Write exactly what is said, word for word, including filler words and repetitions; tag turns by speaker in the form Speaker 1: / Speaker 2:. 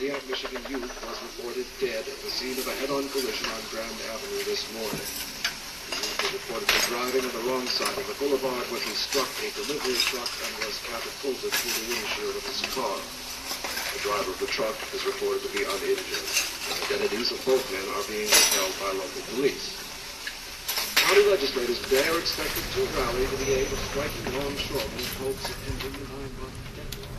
Speaker 1: Pontiac, Michigan youth was reported dead at the scene of a head-on collision on Grand Avenue this morning. The youth was reportedly driving on the wrong side of the boulevard when he struck a delivery truck and was catapulted through the windshield of his car. The driver of the truck is reported to be uninjured. The identities of both men are being withheld by local police. County legislators today are expected to rally to the aid of striking longshoremen in hopes of ending the nine-month deadline.